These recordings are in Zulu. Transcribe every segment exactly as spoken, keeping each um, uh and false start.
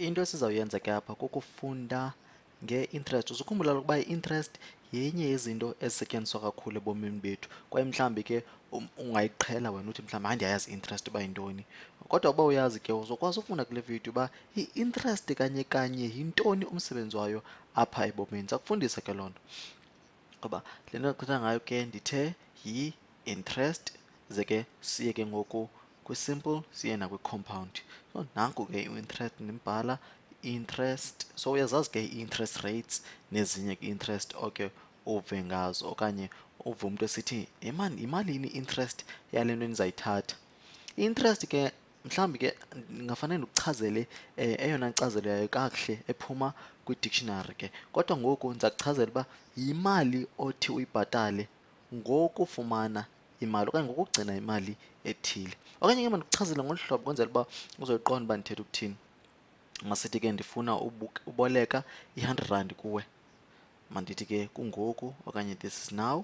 into esizawuyenza ke apha kukufunda nge-interest. Uzukhumbula ukuba i-interest yenye yezinto ezisetyenziswa kakhulu ebomini bethu kwaye mhlawumbi ke ungayiqhela wena uthi mhlawumbi hayi ndiyayazi i-interest uba yintoni, kodwa uba uyazi ke uzokwazi ufunda kule video uba i-interest kanye kanye yintoni umsebenzi wayo apha ebomini. Ndiza kufundisa ke loo nto ngoba le nto ndithetha ngayo ke ndithe yi-interest, ze ke siye ke ngoku kwi-simple siye nakwi-compound. So nanku ke i-interest ndimbhala interest. So uyazazi ke i-interest rates nezinye ke interest oke uve ngazo okanye uve umntu esithi imani imalini i-interest yale nto ndizayithatha. I-interest ke mhlawumbi ke ndingafanele ndikuchazele eyona nkcazelo yayo kakuhle ephuma kwi-dictionary ke, kodwa ngoku ndiza kuchazela uba yimali othi uyibhatale ngokufumana imali okanye ngokugcina imali ethile. Okanye ke mandikuchazele ngolu hlobo kwenzela uba uzoyiqonda uba ndithetha ukuthini. Masithi ke ndifuna uboleka i-hundred rand kuwe, mandithi ke kungoku okanye this is now,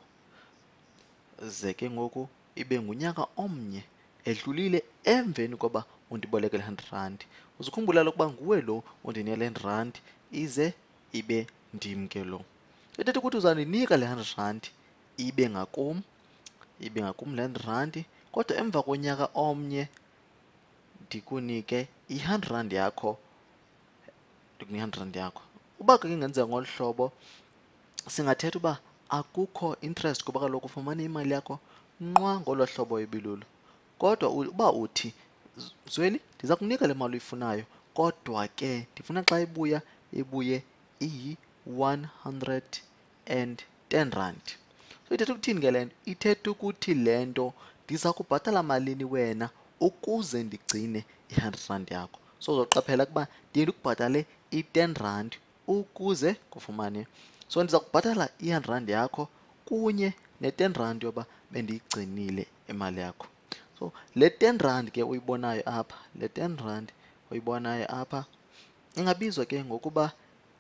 ze ke ngoku ibe ngunyaka omnye edlulile emveni koba undiboleke le hundred rand. Uzukhumbula ukuba nguwe lo undinika le hundred rand ize ibe ndim ke lo. Ithetha ukuthi uzandinika le hundred rand ibe ngakum, ibe ngakum le hundred rand, kodwa emva konyaka omnye ndikunike i-hundred rand yakho, ndikunike i-hundred rand yakho. Uba ke ingenzeka ngolu hlobo singathetha uba akukho interest kuba kaloku ufumane imali yakho nqwa ngolo hlobo ibilulu. Kodwa uba uthi Zweli, ndiza kunika le mali uyifunayo kodwa ke ndifuna xa ibuya ibuye iyi-one hundred and ten rand. So ithetha ukuthini ke le nto? Ithetha ukuthi le nto ndiza kubhatala malini wena ukuze ndigcine i-hundred rand yakho. So uzoqaphela ukuba ndiye ndikubhatale i-ten rand ukuze kufumane. So ndiza kubhatala i-hundred rand yakho kunye ne-ten rand yoba bendiyigcinile imali yakho. So le ten rand ke uyibonayo apha, le ten rand uyibonayo apha ingabizwa ke ngokuba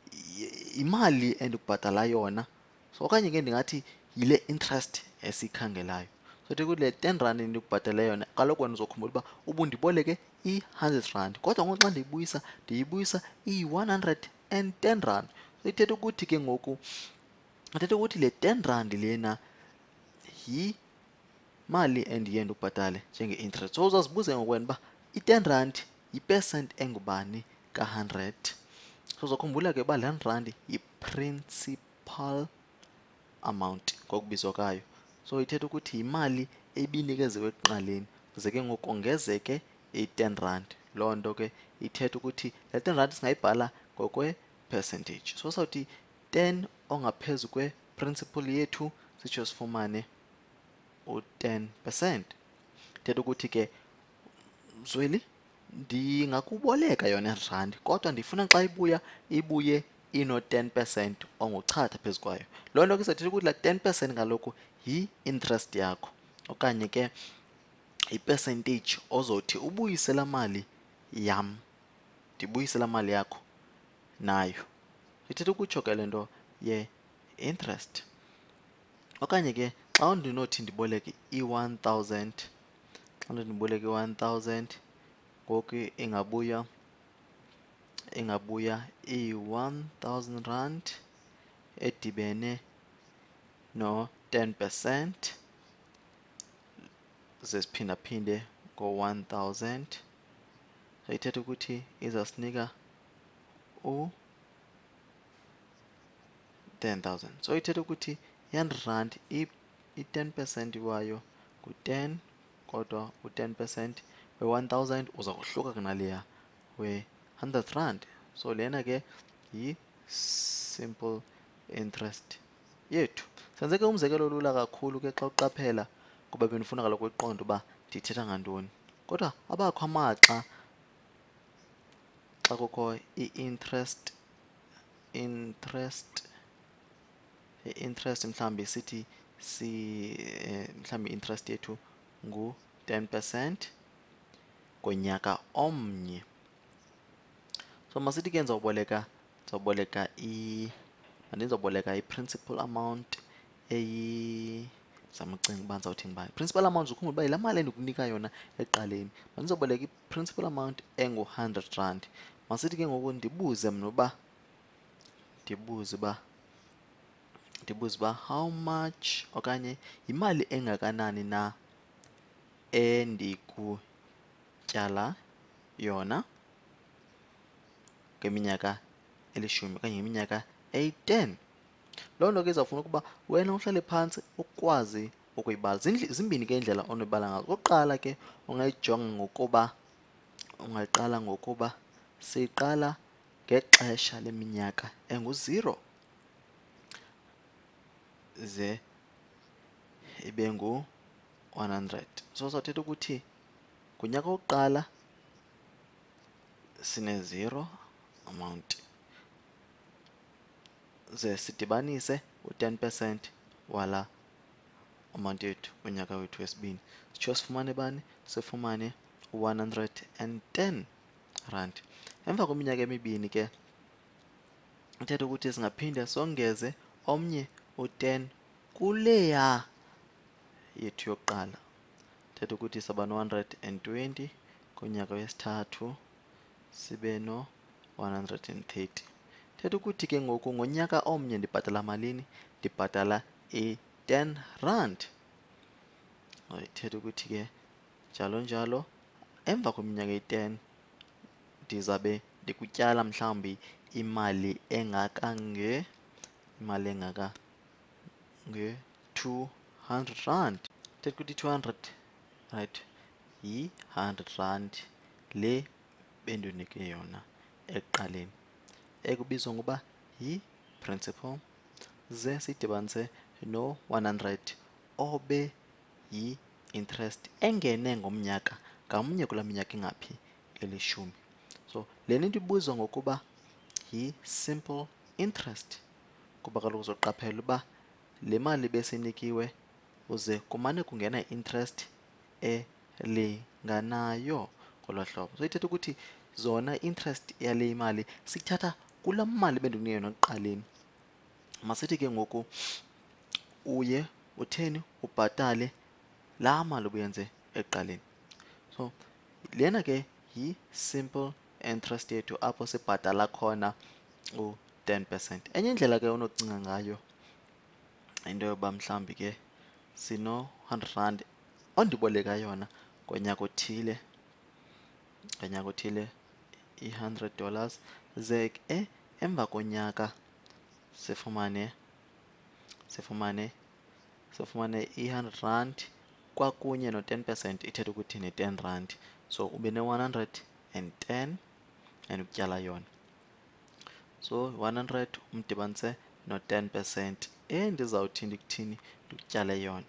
imali endikubhatala yona. So okanye ke ndingathi yile interest esiyikhangelayo. So ithetha ukuthi le ten rand endikubhatala yona kaloku wena uzokhumbula uba ubundiboleke i-hundred rand kodwa ngoku xa ndiyibuyisa ndiyibuyisa iyi-one hundred and ten rand. So ithetha ukuthi ke ngoku, ithetha ukuthi le ten rand lena yi mali endiye ndikubhatale njenge-interest. So uzazibuza ngoku wena uba i-ten rand yi-percent engubani ka-hundred. So uzokhumbula ke uba le hundred rand yi-principal amount ngokubizwa kwayo. So ithetha ukuthi yimali ebinikeziwe ekuqaleni ze ke ngoku kongezeke i-ten rand. Loo nto ke ithetha ukuthi le ten rand singayibhala ngokwe-percentage. So sawuthi ten ongaphezu kwe-principal yethu sitsho sifumane u-ten percent. Ithetha ukuthi ke Zweli, ndingakuboleka yona i-hundred rand kodwa ndifuna xa ibuya ibuye ino-ten percent onguchatha phezu kwayo. Loo nto ke izawuthetha ukuthi la ten percent kaloku yi-interest yakho okanye ke i-percentage ozothi ubuyise laa mali yam, ndibuyise laa mali yakho nayo. Ithetha ukutsho ke le nto ye-interest. Okanye ke xa ndinothi ndiboleke i-one thousand, xa ndinothi ndiboleke i-one thousand ngoku ingabuya ingabuya iyi-one thousand rand edibene no-ten percent ze siphindaphinde ngo-one thousand. So ithetha ukuthi izawusinika u-ten thousand. So ithetha ukuthi i-hundred rand i-ten percent wayo ngu-ten kodwa u-ten percent we-one thousand uza kuhluka kunaleya we-hundred rand. So lena ke yi-simple interest yethu. Senze ke umzekelo lula kakhulu ke xa uqaphela kuba bendifuna kaloku uyiqonda uba ndithetha ngantoni. Kodwa abakho amaxa xa kukho i-interest interest i-interest mhlawumbi sithi si mhlawumbi i-interest yethu ngu-ten percent ngonyaka omnye. So masithi ke ndizawuboleka ndizawuboleka i ndizawuboleka i-principal amount eyi zama ucinga uba ndizawuthini bani. Principal amount ukhumbula uba yilaa mali endikunika yona ekuqaleni. Mandizoboleka i-principal amount engu-hundred rand. Masithi ke ngoku ndibuze mna uba ndibuze uba ndibuze uba how much okanye yimali engakanani na endikutyala yona ngeminyaka elishumi okanye ngeminyaka eyi-ten. Loo nto ke izawufuna ukuba wena uhlale phantsi ukwazi ukuyibala. Zimbini ke indlela onobala ngazo. Okokuqala ke ungayijonga ngokuba ungayiqala ngokuba siyiqala ngexesha leminyaka engu-zero ze ibe ngu-one hundred. So sawuthetha ukuthi kunyaka wokuqala sine-zero amount ze sidibanise u-ten percent wala amount yethu unyaka wethu wesibini. Sitsho sifumane bani? Sifumane u-one hundred and ten rand. Emva kweminyaka emibini ke ithetha ukuthi singaphinde songeze omnye u-ten kuleya yethu yokuqala. Ithetha ukuthi saba no-one hundred and twenty kunyaka wesithathu sibe no-one hundred and thirty. Ithetha ukuthi ke ngoku ngonyaka omnye ndibhatala malini? Ndibhatala i-ten rand. Ithetha ukuthi ke njalo njalo emva kweminyaka eyi-ten ndizabe ndikutyala mhlawumbi imali engaka nge imali engaka nge-two hundred rand. Ithetha ukuthi i-two hundred right yi-hundred rand le bendinike yona ekuqaleni ekubizwa ngoba yi-principal ze siyidibanise no-one hundred obe yi-interest engene ngomnyaka ngamnye kula minyaka ingaphi? Elishumi. So le nto ibuzwa ngokuba yi-simple interest kuba kaloku uzoqaphela uba le mali besinikiwe uze kumane kungena i-interest elinganayo ngolwa hlobo. So ithetha ukuthi zona i-interest yale imali sithatha kulaa mali bendikunike yona ekuqaleni. Masithi ke ngoku uye utheni ubhatale laa mali ubuyenze ekuqaleni. So lena ke yi-simple interest yethu apho sibhatala khona u-ten percent. Enye indlela ke onocinga ngayo into yoba mhlawumbi ke sino-hundred rand ondiboleka yona ngonyaka othile ngonyaka othile i-hundred dollars ze ke emva konyaka sifumane sifumane sifumane i-hundred rand kwakunye no-ten percent ithetha ukuthi ne-ten rand. So ube ne-one hundred and ten and ukutyala yona. So one hundred umdibanise no-ten percent endizawuthi ndikuthini ndikutyale yona.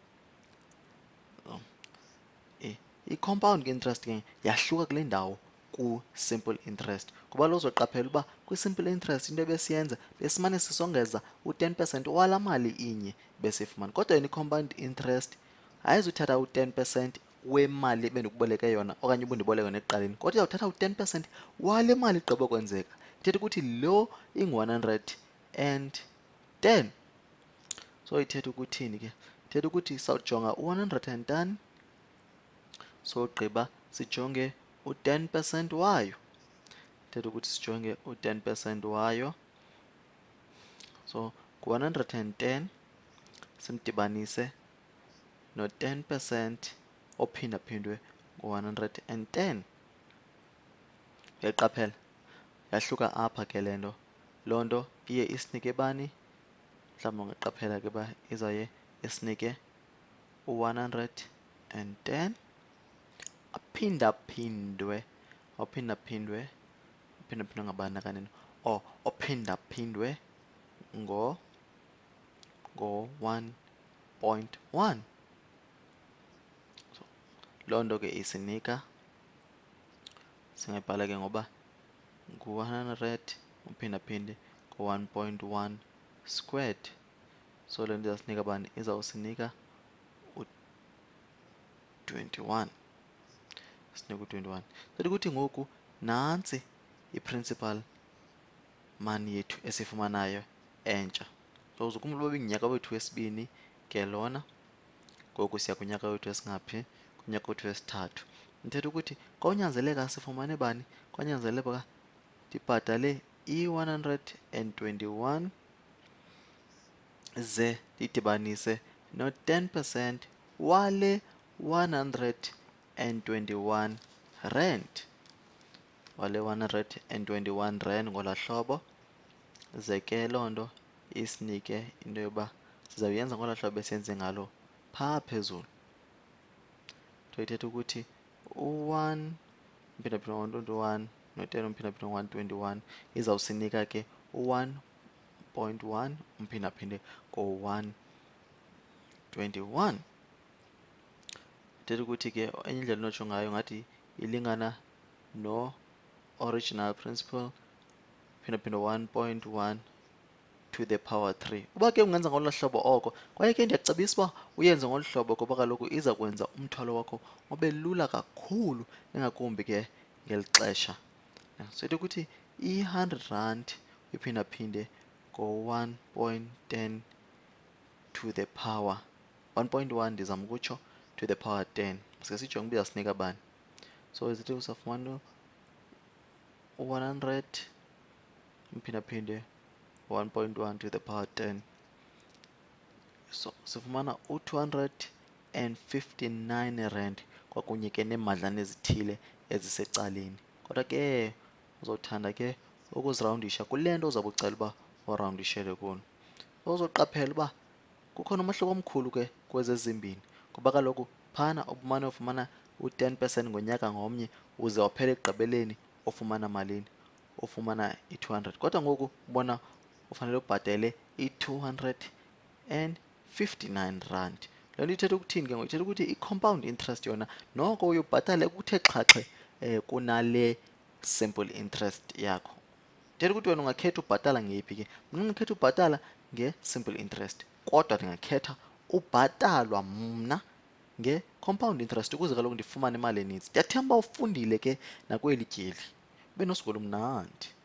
I-compound interest ke yahluka kule ndawo ku-simple interest kuba lo uzoqaphela uba kwi-simple interest into ebesiyenza besimane sisongeza u-ten percent wala mali inye besifumana. Kodwa yena i-compound interest ayizuthatha u-ten percent wemali ebendikuboleke yona okanye ubundiboleka yona ekuqaleni, kodwa izawuthatha u-ten percent wale mali igqiba kwenzeka. Ithetha ukuthi lo ingu-one hundred and ten. So ithetha ukuthini ke? Ithetha ukuthi sawujonga u-one hundred and ten so gqiba sijonge u-ten percent wayo. Ithetha ukuthi sijonge u-ten percent wayo. So ku-one hundred and ten simdibanise no-ten percent ophindaphindwe ngu-one hundred and ten. Uyayiqaphela? Yahluka apha ke le nto. Loo nto iye isinike bani? Mhlawumbi ungaqaphela ke uba izawuye isinike u-one hundred and ten aphindaphindwe ophindaphindwe ophindaphindwe ngabani nakanini? Oh, ophindaphindwe ngo ngo-one point one. So loo nto ke isinika singayibhala ke ngoba ngu-one hundred uphindaphinde ngo-one point one squared. So le nto izawusinika bani? Izawusinika u-twenty-one. Sinika u-twenty-one. Ithetha ukuthi ngoku nantsi i-principal money yethu esifumanayo entsha. So uzukhumbula uba ingunyaka wethu wesibini ke lona, ngoku siya kunyaka wethu wesingaphi? Kunyaka wethu wesithathu. Ithetha ukuthi konyanzeleka sifumane bani? Konyanzeleka ndibhatale i-one hundred twenty-one ze ndidibanise no-ten percent wale one hundred twenty-one rand. Wale one hundred twenty-one rand ngolaa hlobo. Ze ke loo nto isinike into yoba sizawuyenza ngolaa hlobo esenze ngalo phaa phezulu. Nto ithetha ukuthi u-one umphindaphindwe ngo-one twenty-one no-ten umphindaphindwe ngo-one twenty-one izawusinika ke u-one point one umphindaphinde ngo-one twenty-one. Ithetha ukuthi ke enye indlela onotsho ngayo ngathi ilingana no-original principle phindaphinda one point one to the power three. Uba ke ungenza ngolo hlobo oko, kwaye ke ndiyakucebisa uba uyenze ngolu hlobo kuba kaloku iza kwenza umthwalo wakho ube lula kakhulu, ingakumbi ke ngeli xesha. So ithetha ukuthi i-hundred rand uyiphindaphinde ngo-one point ten to the power one point one ndizama ukutsho to the power ten. Sike sijonge uba izasinika bani. So zithi usafumana u-one hundred umphindaphinde one point one to the power ten. So sifumana u-two hundred fifty-nine rand kwakunye ke neemadlana ezithile ezisecaleni. Kodwa ke uzothanda ke ukuzirawundisha kule nto uzawube ucela uba urawundishele kulo. Uzoqaphela uba kukhona umahluko omkhulu ke kwezi zimbini, kuba kaloku phana ubumane ufumana u-ten percent ngonyaka ngomnye uze waphela ekugqibeleni ufumana malini, ufumana i-two hundred. Kodwa ngoku ubona ufanele ubhatele i-two hundred fifty-nine rand. Le nto ithetha ukuthini ke ngoku? Ithetha ukuthi i-compound interest yona noko uyobhatala kuthe xhaxhe eh, kunale simple interest yakho. Ithetha ukuthi wena ungakhetha ubhatala ngeyiphi ke? Mna ngakhetha ubhatala nge-simple interest, kodwa ndingakhetha ubhatalwa mna nge-compound interest ukuze kaloku ndifumane imali eninzi. Ndiyathemba ufundile ke nakweli tyeli, ube nosigolo mnandi.